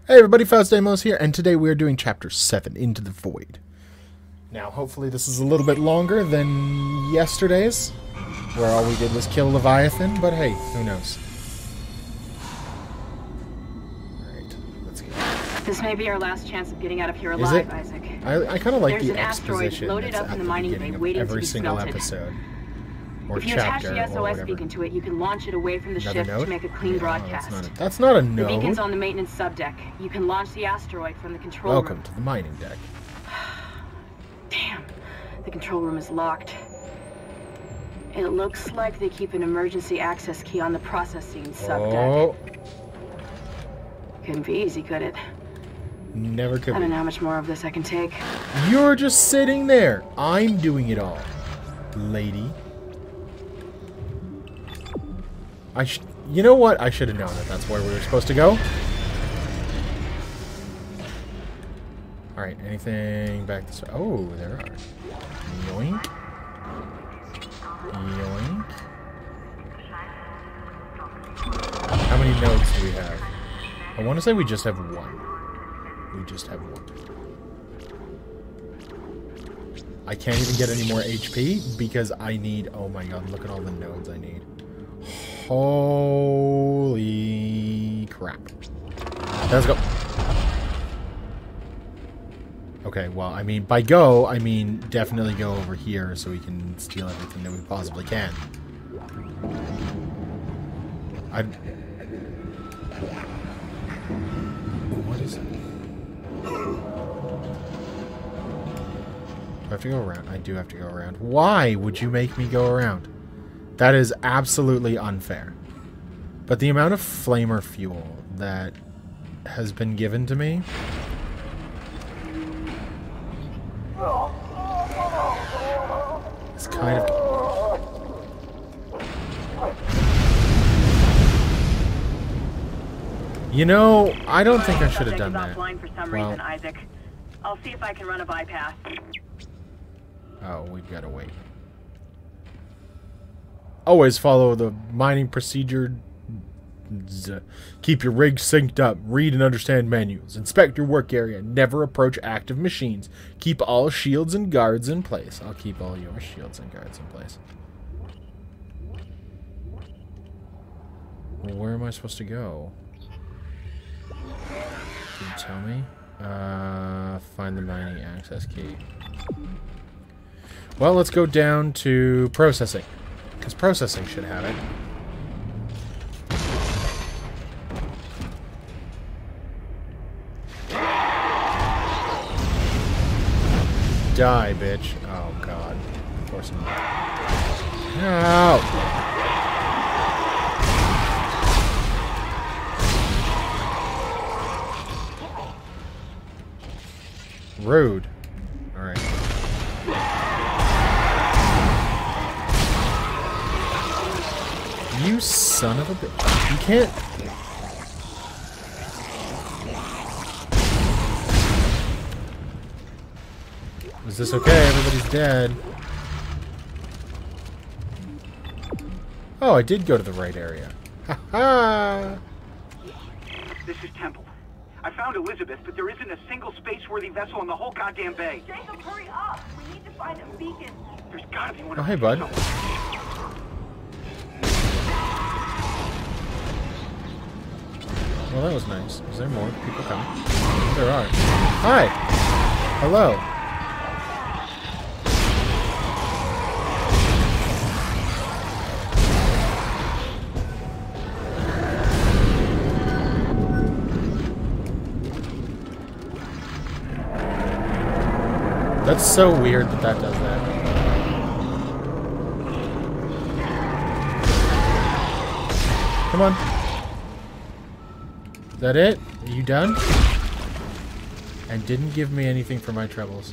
Hey everybody, Faustamos here, and today we are doing Chapter 7, Into the Void. Now, hopefully this is a little bit longer than yesterday's, where all we did was kill Leviathan, but hey, who knows. Alright, let's go. This may be our last chance of getting out of here alive, Isaac. I kind of like There's the exposition loaded that's up at in the the mining beginning bay of waiting to every be single smelted. episode. Or If you attach chapter, the or SOS whatever. beacon to it, you can launch it away from the Another ship node? to make a clean Yeah, broadcast. That's not a The node. beacon's on the maintenance subdeck. You can launch the asteroid from the control Welcome room. to the mining deck. Damn, the control room is locked. It looks like they keep an emergency access key on the processing subdeck. Oh, Couldn't be easy, could it? never could I don't be. know how much more of this I can take. You're just sitting there. I'm doing it all, lady. You know what? I should have known that that's where we were supposed to go. Alright, anything back this way? Oh, there are. Yoink. Yoink. How many nodes do we have? I want to say we just have one. We just have one. I can't even get any more HP because I need... Oh my god, look at all the nodes I need. Holy crap. Let's go. Okay, well, I mean, by go, I mean definitely go over here so we can steal everything that we possibly can. What is it? Do I have to go around? I do have to go around. Why would you make me go around? That is absolutely unfair. But the amount of flamer fuel that has been given to me... It's kind of... You know, I don't think I should have done that. Offline for some reason, Isaac. I'll see if I can run a bypass. Oh, we've got to wait. Always follow the mining procedure. Keep your rig synced up. Read and understand manuals. Inspect your work area. Never approach active machines. Keep all shields and guards in place. I'll keep all your shields and guards in place. Well, where am I supposed to go? Can you tell me? Find the mining access key. Well, let's go down to processing. Because processing should have it. Die, bitch. Oh, God. Of course I'm not. No! Rude. Alright. You son of a bitch. You can't... Is this okay? Everybody's dead. Oh, I did go to the right area. Ha ha! This is Temple. I found Elizabeth, but there isn't a single space-worthy vessel in the whole goddamn bay. Jacob, hurry up! We need to find a beacon. There's gotta be one. Oh, hey, bud. Well, that was nice. Is there more people coming? There are. Hi! Hello. That's so weird that that does that. Come on. Is that it? Are you done? And didn't give me anything for my troubles.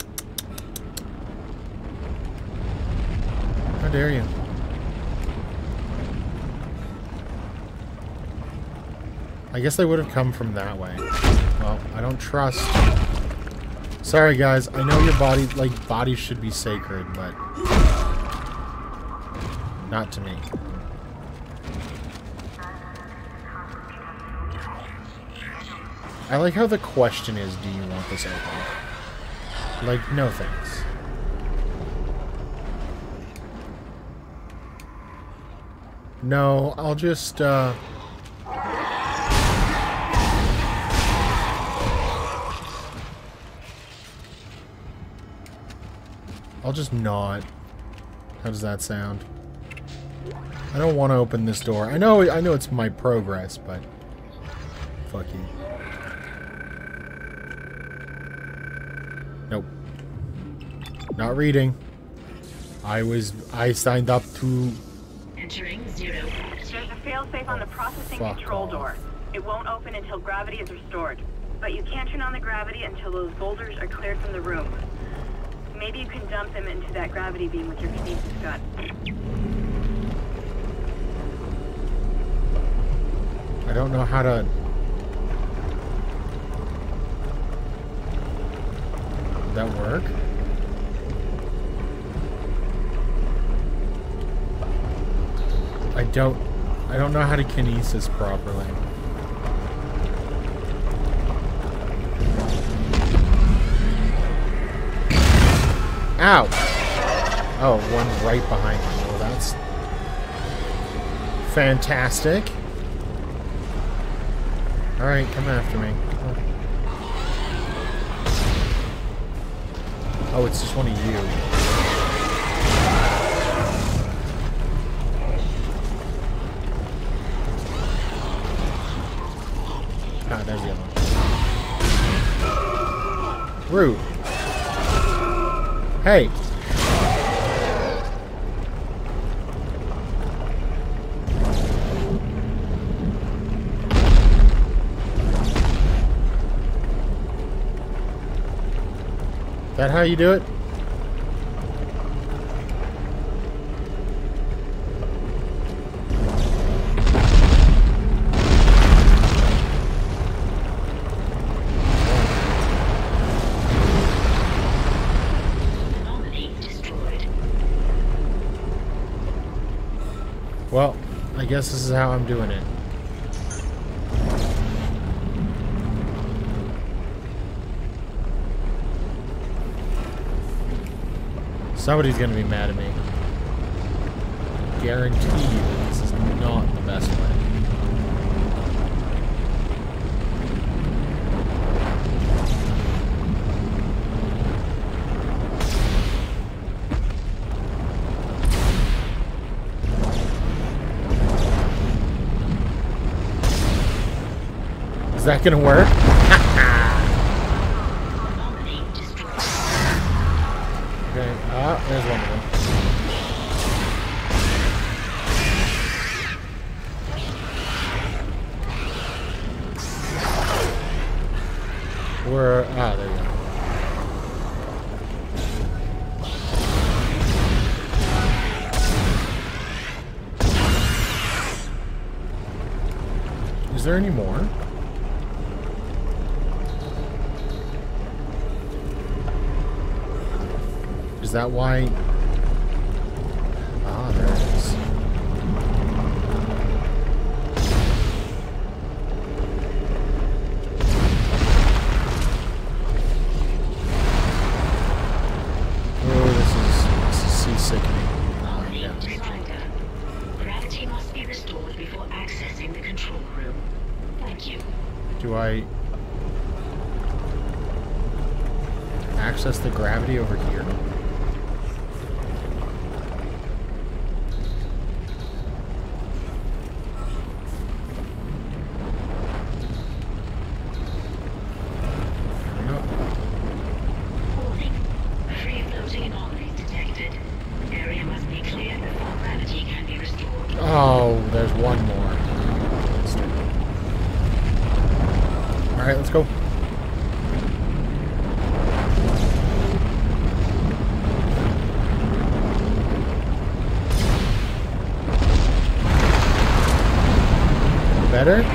How dare you? I guess they would have come from that way. Well, I don't trust... Sorry guys, I know your body, like, bodies should be sacred, but not to me. I like how the question is, do you want this open? Like, no thanks. No, I'll just, I'll just not. How does that sound? I don't want to open this door. I know it's my progress, but fuck you. Nope. Not reading. I signed up to. Entering 0. There's a failsafe on the processing control door. It won't open until gravity is restored. But you can't turn on the gravity until those boulders are cleared from the room. Maybe you can dump them into that gravity beam with your kinesis gun. I don't know how to. Did that work? I don't know how to kinesis properly. Ow! Oh, one right behind me. Well, that's fantastic. Alright, come after me. Oh, it's just one of you. Ah, there's the other one. Rude. Hey. Is that how you do it? Well, I guess this is how I'm doing it. Somebody's gonna be mad at me. Guarantee you this is not the best way. Is that gonna work? Okay, there's one of them. Where, there you go. Is there any more? Is that why? Ah, there it is. Oh, this is seasickening. Oh, yeah. Gravity must be restored before accessing the control room. Thank you. Do I access the gravity over here? Oh, there's one more. Alright, let's go. Better?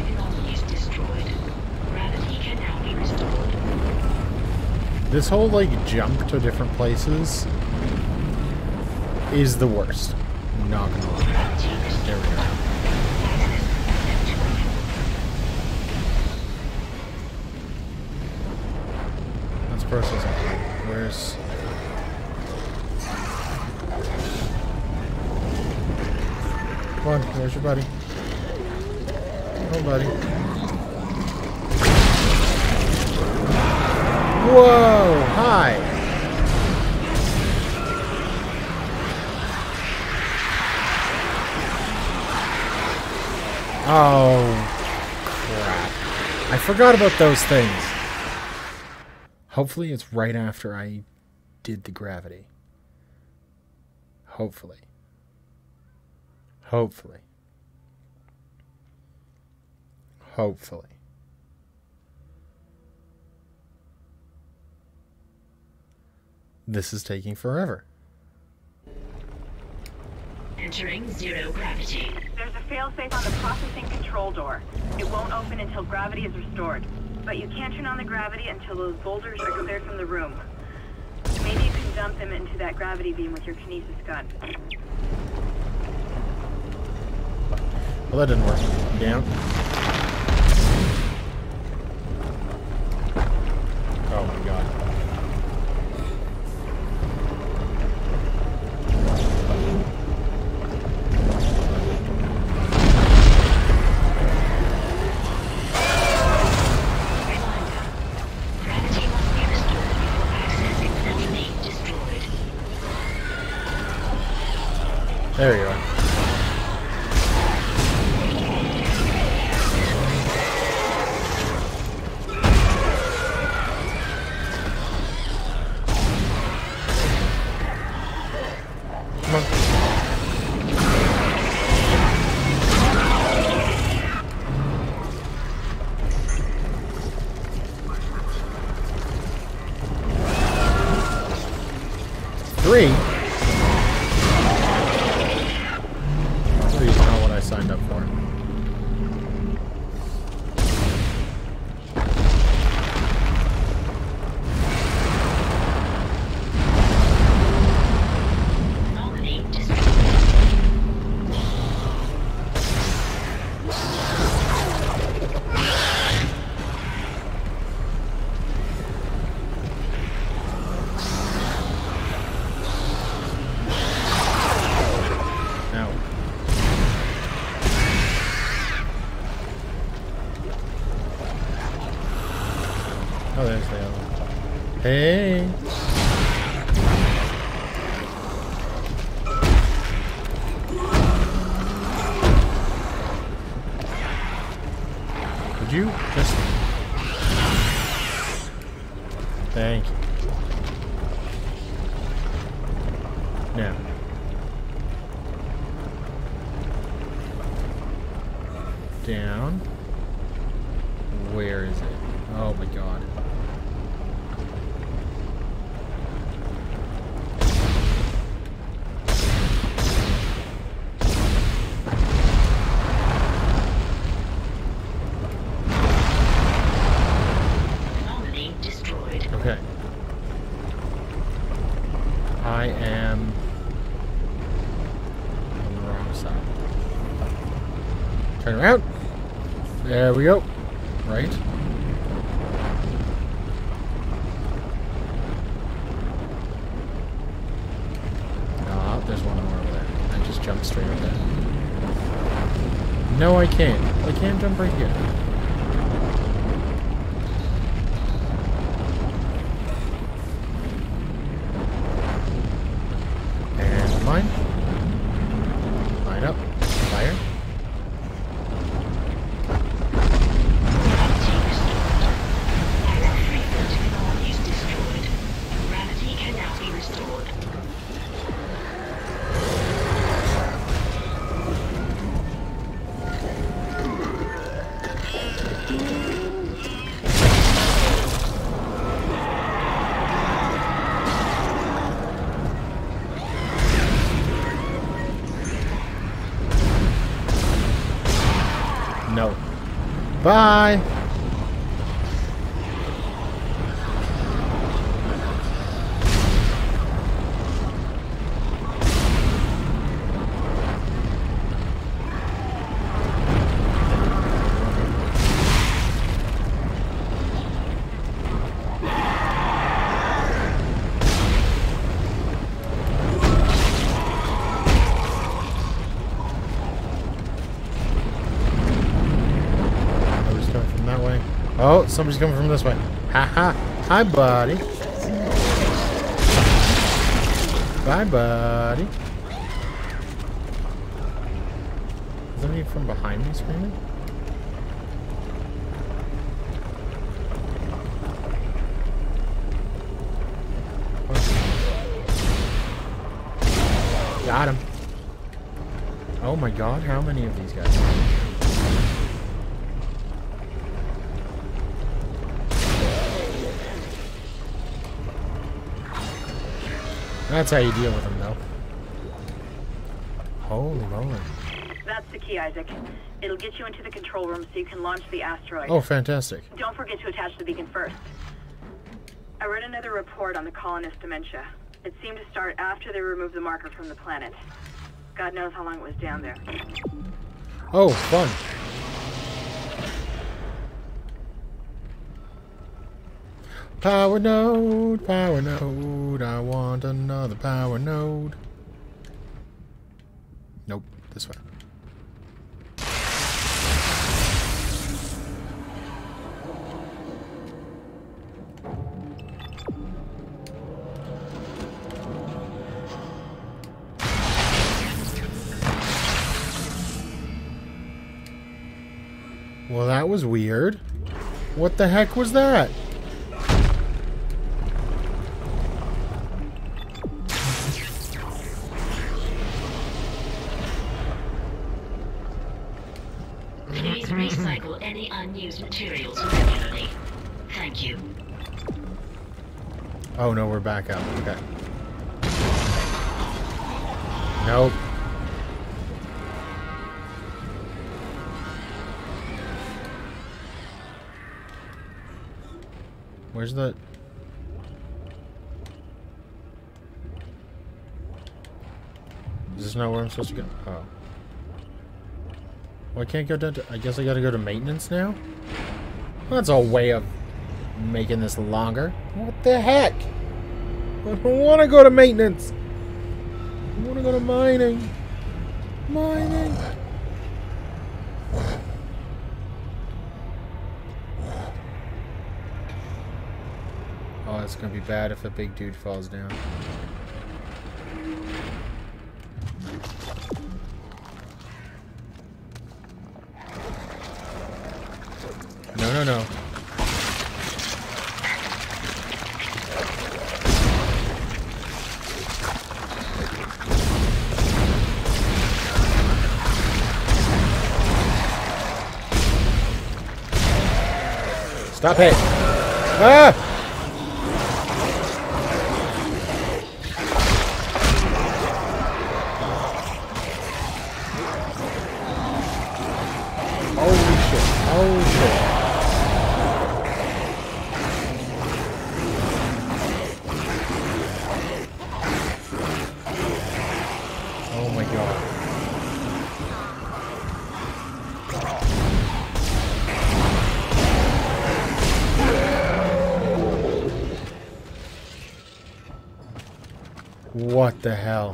This whole, like, jump to different places is the worst. Not gonna lie. There we go. processing. Where's... Come on, where's your buddy? Oh, buddy. Whoa! Hi! Oh, crap. I forgot about those things. Hopefully it's right after I did the gravity. Hopefully. Hopefully. Hopefully. This is taking forever. Entering zero gravity. There's a failsafe on the processing control door. It won't open until gravity is restored. But you can't turn on the gravity until those boulders are cleared from the room. Maybe you can dump them into that gravity beam with your kinesis gun. Well, that didn't work. Down. Oh my god. There you are. Come on. Three? Three's not what I signed up for. Oh, there's the other one. Hey! Could you just... Thank you. Now. Down. Where is it? Oh my god. Okay. I am on the wrong side. Turn around. There we go. Right. Ah, there's one more over there. I just jumped straight over there. No, I can't. I can't jump right here. Mine. Line up. Fire. Gravity can now be restored. No. Bye. Oh, somebody's coming from this way. Ha ha. Hi, buddy. Bye, buddy. Is somebody from behind me screaming? Got him. Oh my god, how many of these guys? That's how you deal with them, though. Holy moly. That's the key, Isaac. It'll get you into the control room so you can launch the asteroid. Oh, fantastic. Don't forget to attach the beacon first. I read another report on the colonist dementia. It seemed to start after they removed the marker from the planet. God knows how long it was down there. Oh, fun. Power node, I want another power node. Nope, this way. Well, that was weird. What the heck was that? Please recycle any unused materials regularly. Thank you. Oh no, we're back out. Okay. Nope. Where's the... Is this not where I'm supposed to go? Oh. Well, I can't go down to... I guess I gotta go to maintenance now? Well, that's a way of making this longer. What the heck? I don't want to go to maintenance. I want to go to mining. Mining. Oh, it's gonna be bad if a big dude falls down. No, no, no. Stop it! Ah! Holy shit! Holy shit! Oh my god! What the hell?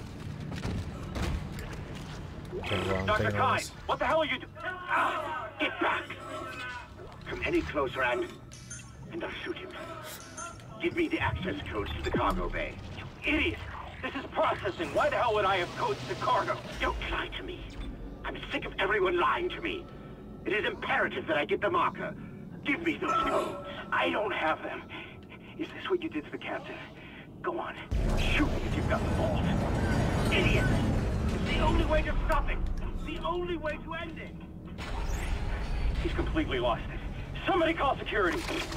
Okay, well, I'm Dr. taking Kai, this. what the hell are you doing? Get back! Come any closer and I'll shoot him. Give me the access codes to the cargo bay. You idiot! This is processing. Why the hell would I have codes to cargo? Don't lie to me. I'm sick of everyone lying to me. It is imperative that I get the marker. Give me those codes. I don't have them. Is this what you did to the captain? Go on. Shoot me if you've got the balls. Idiot! It's the only way to stop it. The only way to end it. He's completely lost it. Somebody call security.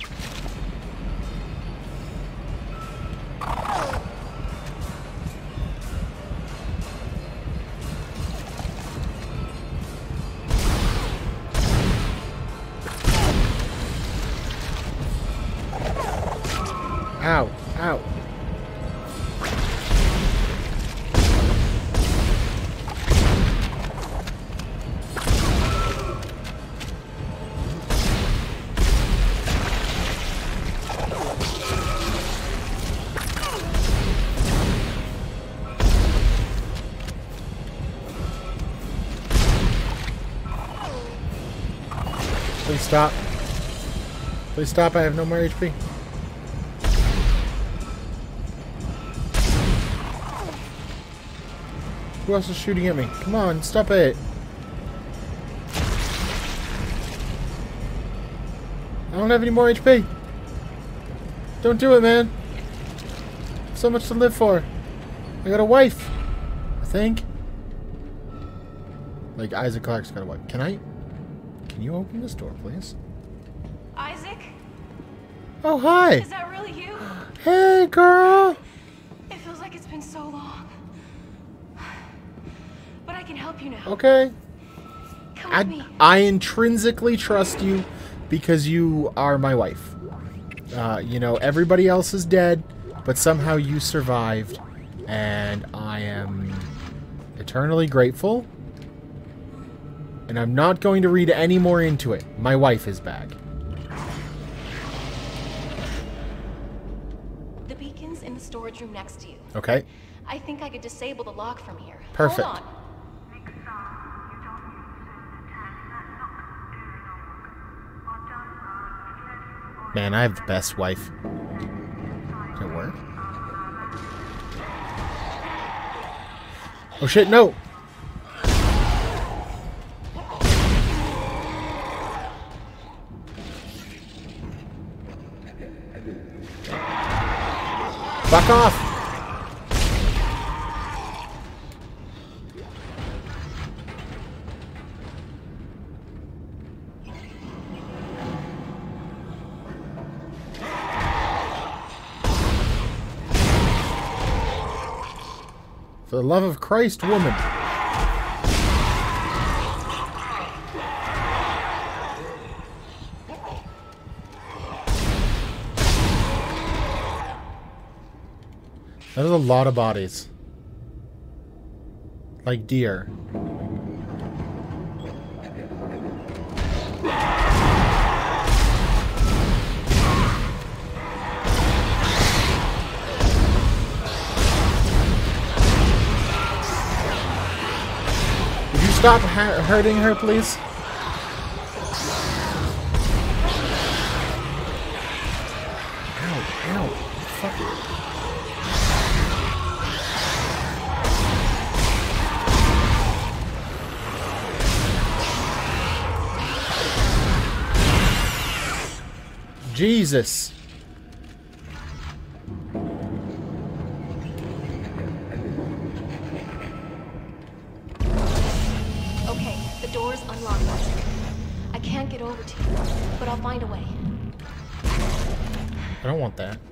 Ow! Ow! Please stop. Please stop, I have no more HP. Who else is shooting at me? Come on, stop it. I don't have any more HP. Don't do it, man. So much to live for. I got a wife. I think. Like, Isaac Clarke's got a wife. Can you open this door, please? Isaac? Oh, hi. Is that really you? Hey, girl. It feels like it's been so long. But I can help you now. Okay. Come with me. I intrinsically trust you because you are my wife. You know, everybody else is dead, but somehow you survived, and I am eternally grateful. And I'm not going to read any more into it. My wife is back. The beacon's in the storage room next to you. Okay. I think I could disable the lock from here. Perfect. Hold on. Man, I have the best wife. Does it work? Oh shit, no! Fuck off! For the love of Christ, woman. That is a lot of bodies. Like deer. Would you stop hurting her, please? Ow, ow. Fuck it. Jesus. Okay, the door's unlocked. I can't get over to you, but I'll find a way. I don't want that.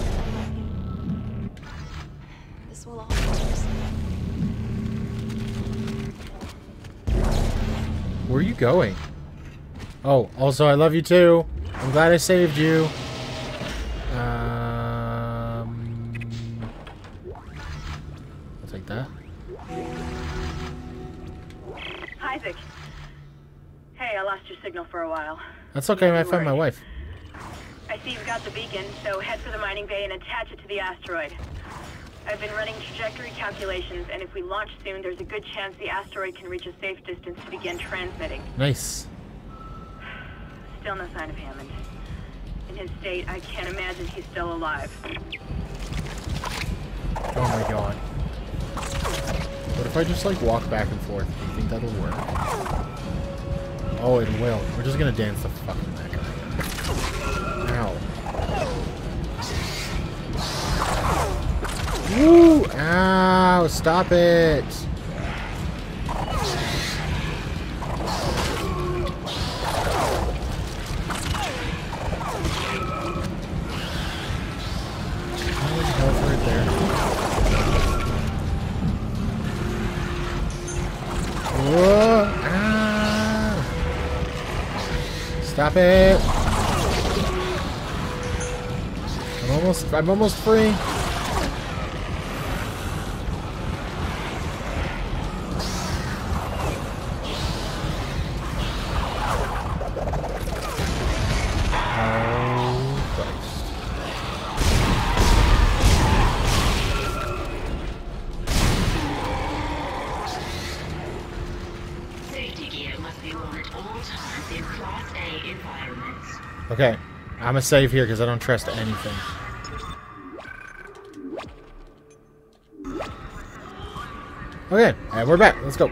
This will all be yours. Where are you going? Oh, also I love you too. I'm glad I saved you. I'll take that. Isaac. Hey, I lost your signal for a while. That's okay, I found my wife. I see you've got the beacon, so head for the mining bay and attach it to the asteroid. I've been running trajectory calculations, and if we launch soon, there's a good chance the asteroid can reach a safe distance to begin transmitting. Nice. Still no sign of Hammond. In his state, I can't imagine he's still alive. Oh my god. What if I just like walk back and forth? Do you think that'll work? Oh, it will. We're just gonna dance the fuck in that guy. Ow. Woo! Ow! Stop it! Whoa, ah. Stop it! I'm almost free. Oh, Christ. Safety gear must be worn at all times in Class A environments. Okay. I'm gonna save here because I don't trust anything. Okay, and we're back. Let's go.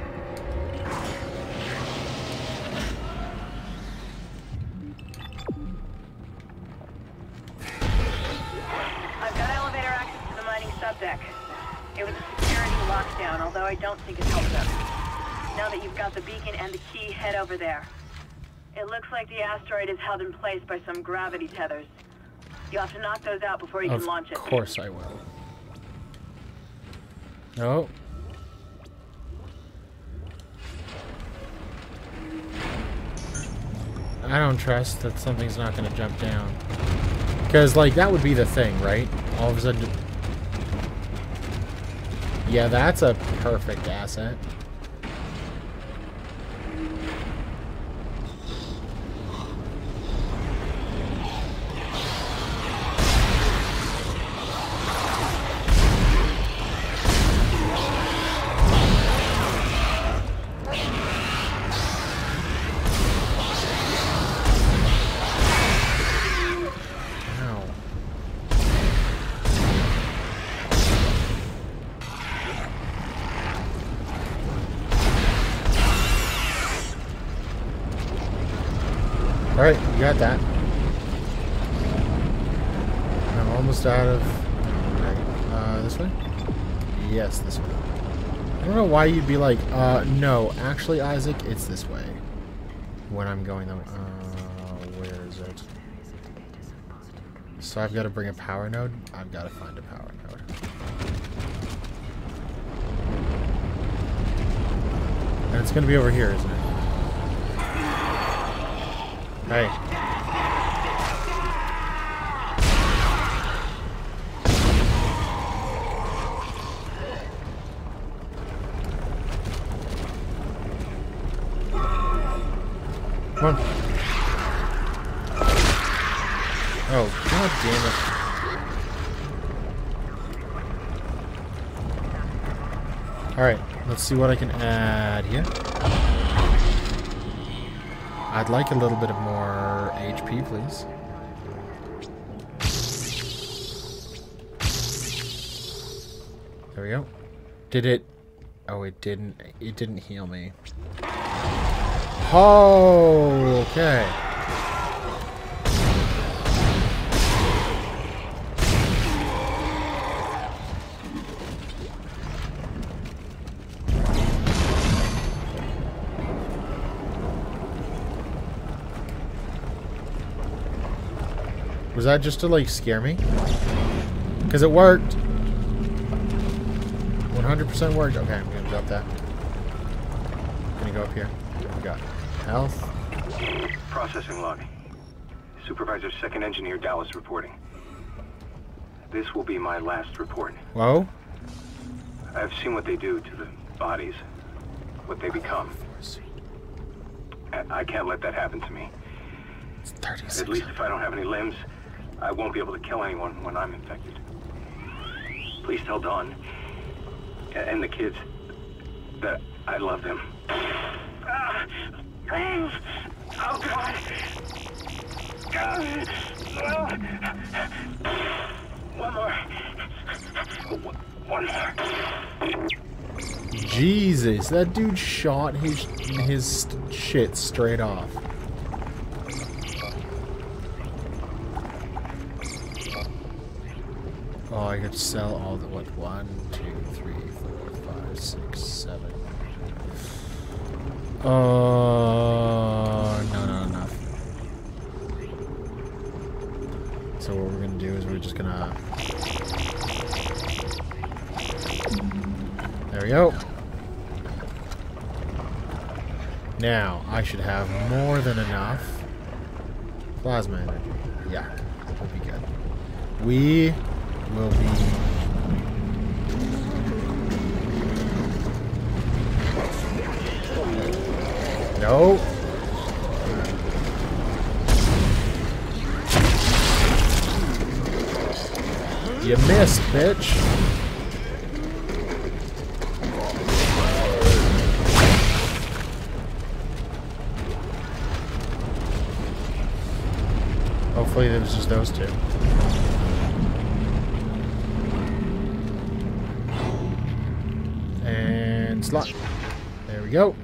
I've got elevator access to the mining subdeck. It was a security lockdown, although I don't think it's held up. Now that you've got the beacon and the key, head over there. It looks like the asteroid is held in place by some gravity tethers. You'll have to knock those out before you can launch it. Of course I will. No. I don't trust that something's not going to jump down. Because, like, that would be the thing, right? All of a sudden... Yeah, that's a perfect asset. Alright, you got that. I'm almost out of... Right, this way? Yes, this way. I don't know why you'd be like, no, actually, Isaac, it's this way. When I'm going though. Where is it? So I've got to bring a power node? I've got to find a power node. And it's going to be over here, isn't it? Hey. Come on. Oh, god damn it. Alright, let's see what I can add here. I'd like a little bit of more HP, please. There we go. Did it... Oh, it didn't. It didn't heal me. Oh, okay. Was that just to, like, scare me? Because it worked. 100% worked. Okay, I'm going to drop that. I'm going to go up here. What we got? Health. Processing log. Supervisor Second Engineer Dallas reporting. This will be my last report. Whoa. I've seen what they do to the bodies. What they become. I can't let that happen to me. It's 36. At least if I don't have any limbs, I won't be able to kill anyone when I'm infected. Please tell Dawn and the kids that I love them. Oh, God. One more. Jesus, that dude shot his shit straight off. Oh, I could sell all the, what, 1, 2, 3, 4, 5, 6, 7. Oh, no, not enough. So what we're gonna do is we're just gonna... There we go. Now, I should have more than enough plasma energy. Yeah, that'll be good. We will be... No. You missed, bitch. Hopefully it was just those two. And slot. There we go.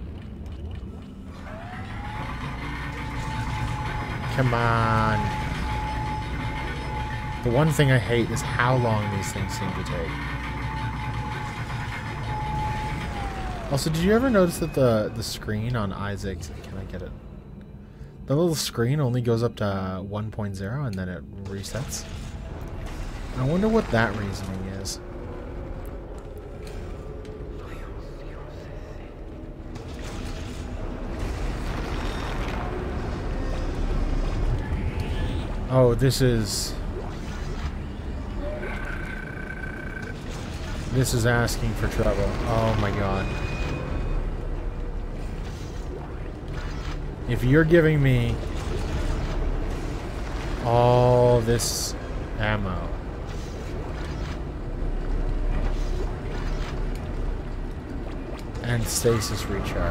Come on. The one thing I hate is how long these things seem to take. Also, did you ever notice that the screen on Isaac's... Can I get it? The little screen only goes up to 1.0 and then it resets. I wonder what that reasoning is. Oh, this is asking for trouble. Oh my god. If you're giving me all this ammo, and stasis recharge,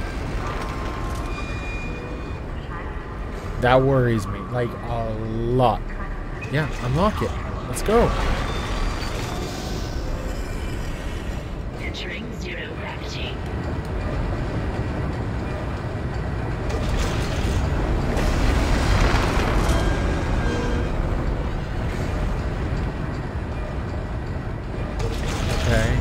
that worries me, like, a lot. Yeah, unlock it. Let's go. Entering zero gravity. Okay.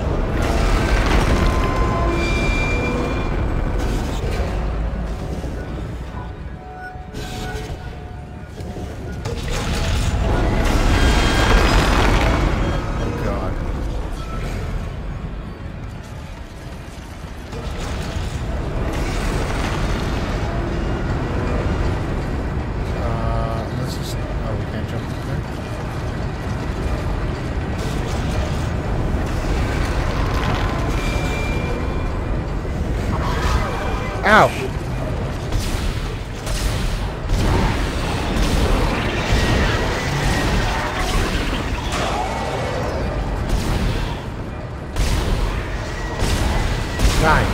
Ow! Die.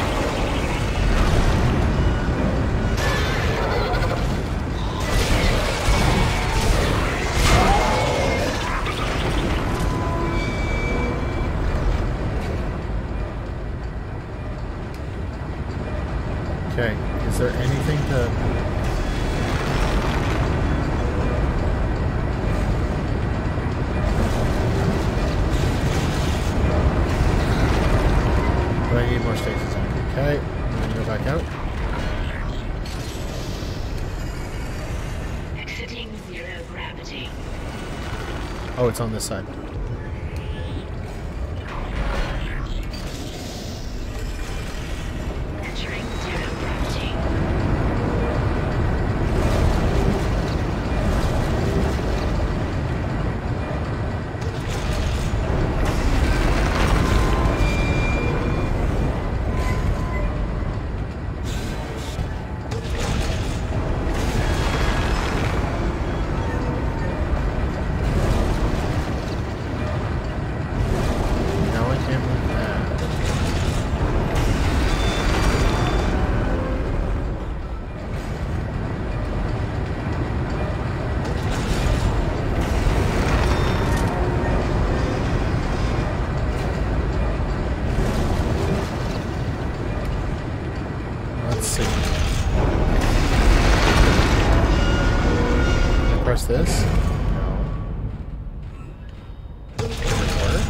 Okay, is there anything to... Do I need more stasis energy? Okay, I'm gonna go back out. Exiting zero gravity. Oh, it's on this side. Entering zero gravity. Now I can't move that. Let's see. Can I press this? No. Does it work?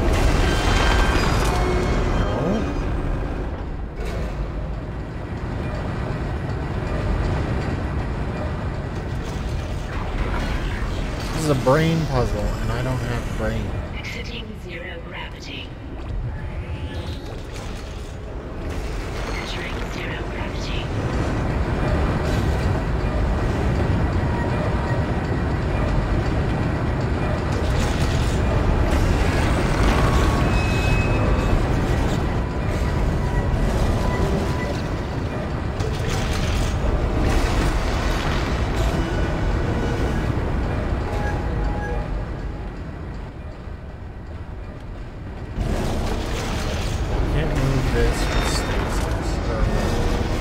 No. This is a brain puzzle, and I don't have brain. Exiting zero gravity. Entering zero gravity. Can't move this with stasis.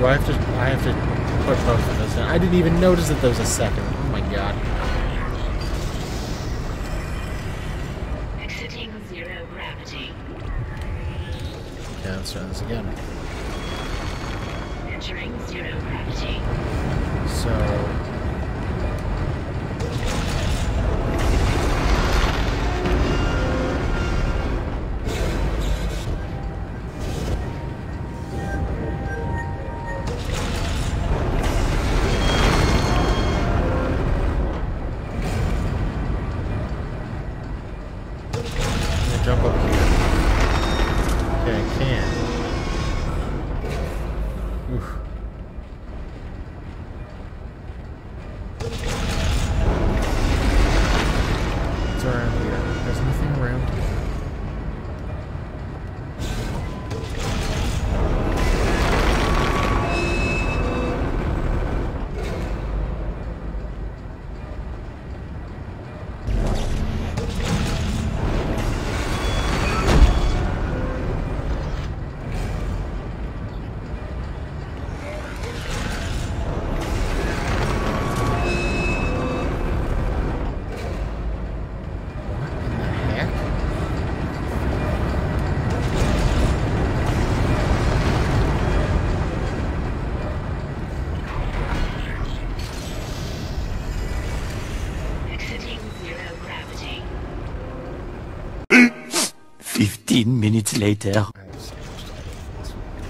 Do I have to put both of those down? I didn't even notice that there was a second. Oh my god. Exiting zero gravity. Okay, let's try this again. Entering zero gravity. So... jump up here. Okay, I can. Oof. What's around here? There's nothing around here. Exiting zero gravity. 15 minutes later. I have so much to edit for this one.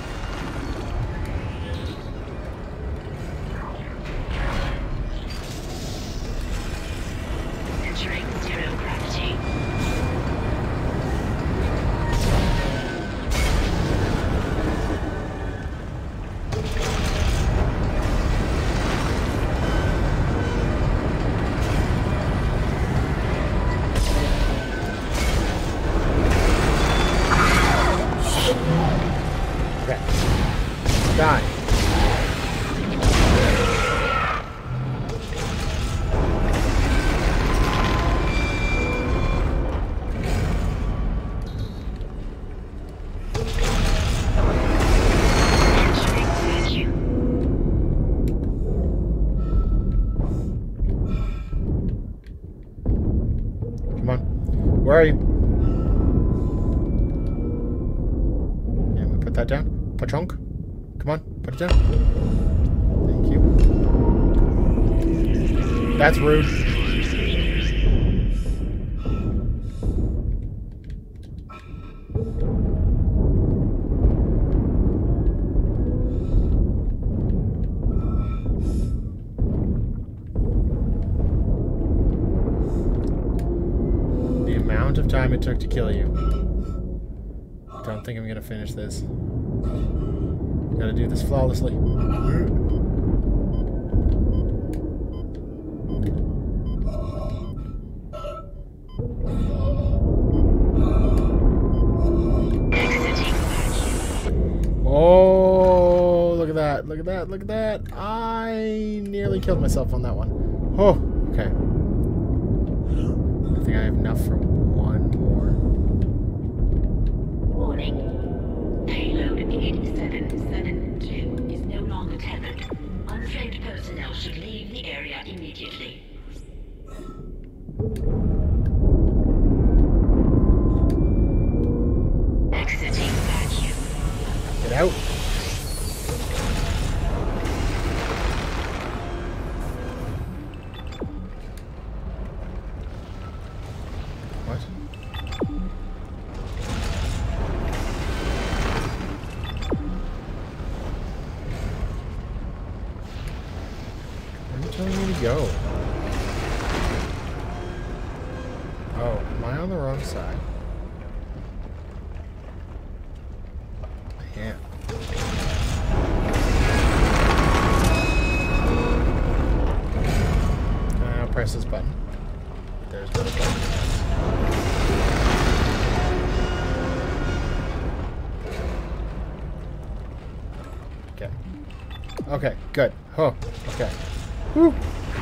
Entering zero gravity. Okay. Die. Entering vacuum. Come on. Where are you? Yeah, we put that down. Pachonk. Come on, put it down. Thank you. That's rude. The amount of time it took to kill you. I don't think I'm gonna finish this. Gotta do this flawlessly. Exiting vacuum. Oh, look at that. Look at that. Look at that. I nearly killed myself on that one. Oh, okay. I think I have enough for one more. Warning. Payload 8772 is no longer tethered. Unflagged personnel should leave the area immediately. Exiting vacuum. Get out. What? Where are you telling me to go? Oh, am I on the wrong side? I am. I'll press this button. There's no button. Okay. Okay, good. Oh, okay. Whew.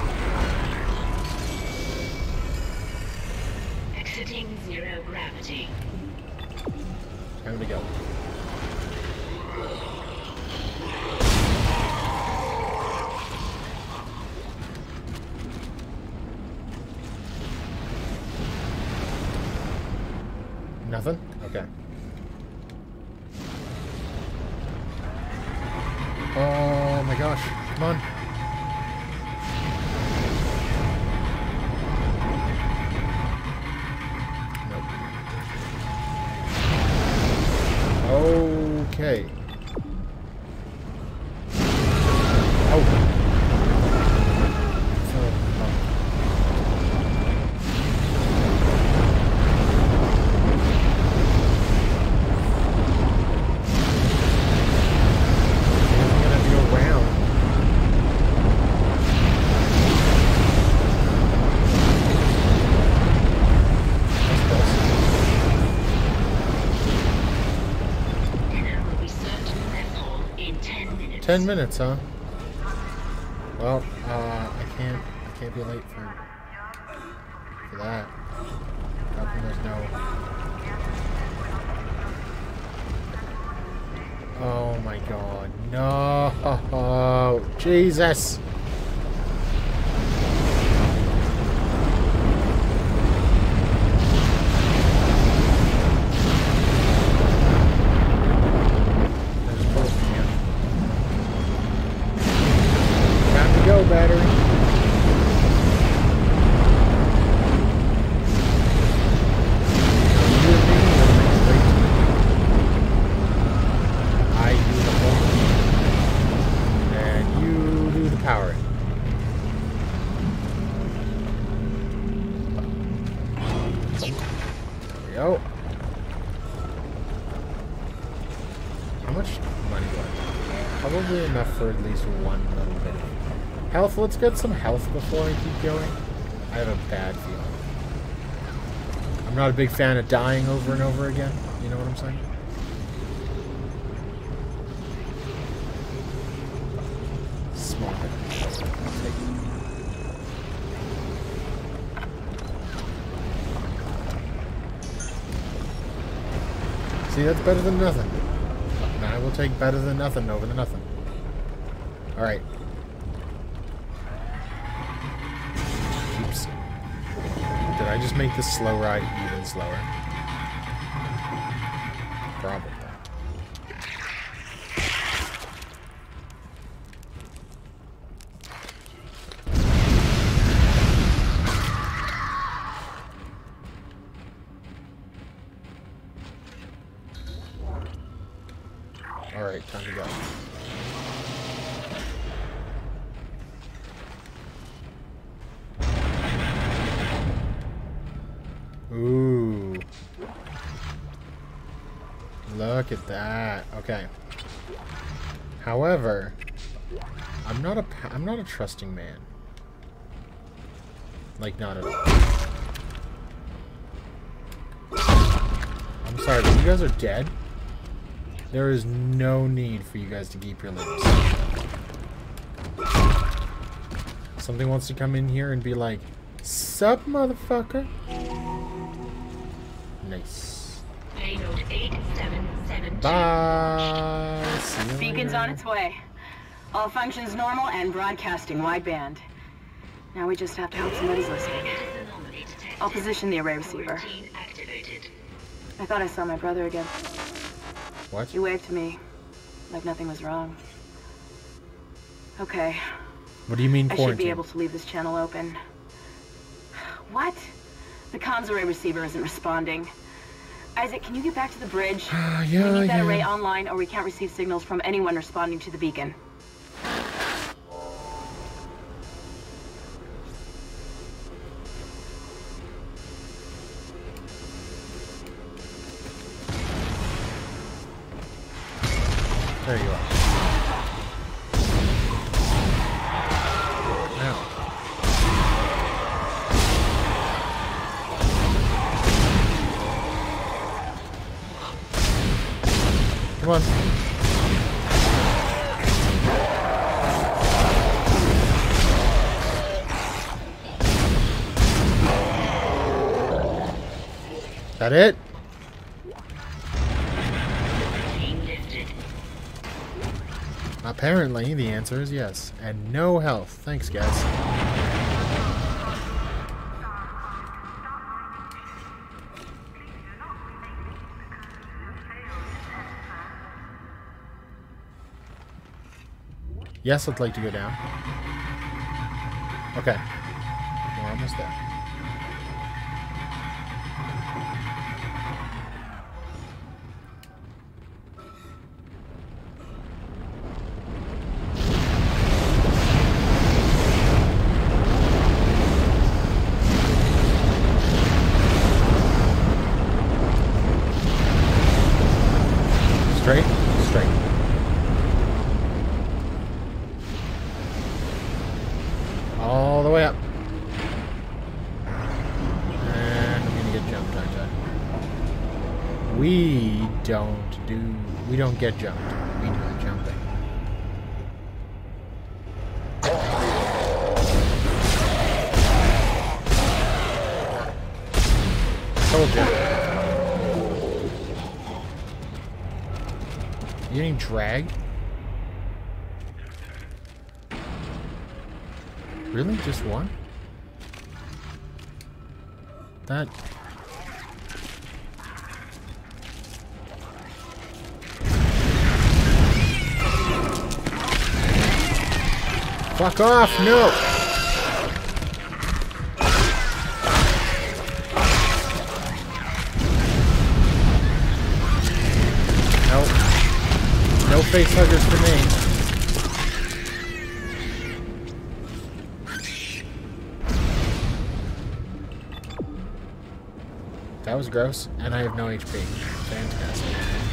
Exiting zero gravity. Time to go. Okay. Oh my gosh. Come on. Nope. Okay. Oh. In 10 minutes. 10 minutes, huh? Well, I can't be late for that. Hoping there's no. Oh my God, no! Jesus! Go, battery. I do the whole, and you do the powering. There we go. How much money do I have? Probably enough for at least one little bit. Health, let's get some health before I keep going. I have a bad feeling. I'm not a big fan of dying over and over again. You know what I'm saying? Small bit. I'll take it. See, that's better than nothing. And I will take better than nothing over the nothing. Alright. Did I just make this slow ride even slower? Probably. Alright, time to go. Ooh. Look at that. Okay. However, I'm not a trusting man. Like, not at all. I'm sorry, but you guys are dead. There is no need for you guys to keep your limbs. Something wants to come in here and be like, "Sup, motherfucker?" Nice. Payload 8772. Bye. See you Beacon's later. on its way. All functions normal and broadcasting wideband. Now we just have to hope somebody's listening. I'll position the array receiver. I thought I saw my brother again. What? He waved to me, like nothing was wrong. Okay. What do you mean I quarantine? should be able to leave this channel open. What? The comms array receiver isn't responding. Isaac, can you get back to the bridge? Yeah, we need that yeah. array online or we can't receive signals from anyone responding to the beacon. There you are. Now. Come on. That it? Apparently, the answer is yes. And no health. Thanks, guys. Yes, I'd like to go down. Okay. We're almost there. Straight? Straight. All the way up. And I'm gonna get jumped, aren't I? We don't get jumped. We do the jumping. Told you. You getting dragged? Really? Just one? That... Fuck off! No! Nope. No face huggers for me. That was gross, and I have no HP. Fantastic.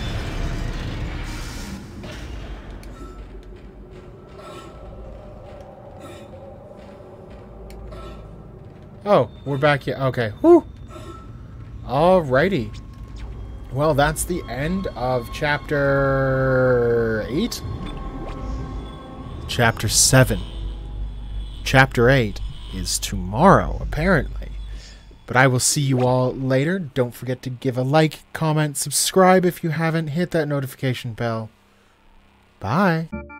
Oh, we're back here. Okay. Whew. Alrighty. Well, that's the end of Chapter 8? Chapter 7. Chapter 8 is tomorrow, apparently. But I will see you all later. Don't forget to give a like, comment, subscribe if you haven't. Hit that notification bell. Bye.